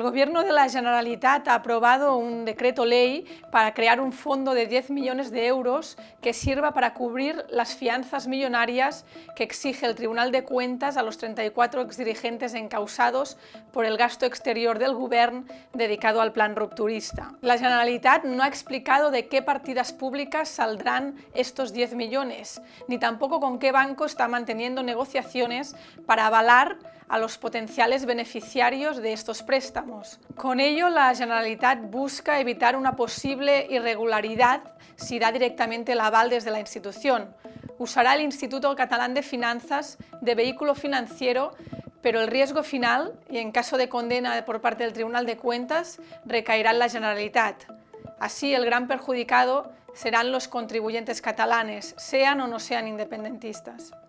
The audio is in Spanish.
Gobierno de la Generalitat ha aprobado un decreto ley para crear un fondo de 10 millones de euros que sirva para cubrir las fianzas millonarias que exige el Tribunal de Cuentas a los 34 exdirigentes encausados por el gasto exterior del Govern dedicado al plan rupturista. La Generalitat no ha explicado de qué partidas públicas saldrán estos 10 millones, ni tampoco con qué banco está manteniendo negociaciones para avalar a los potenciales beneficiarios de estos préstamos. Con ello, la Generalitat busca evitar una posible irregularidad si da directamente el aval desde la institución. Usará el Instituto Catalán de Finanzas de vehículo financiero, pero el riesgo final, y en caso de condena por parte del Tribunal de Cuentas, recaerá en la Generalitat. Así, el gran perjudicado serán los contribuyentes catalanes, sean o no sean independentistas.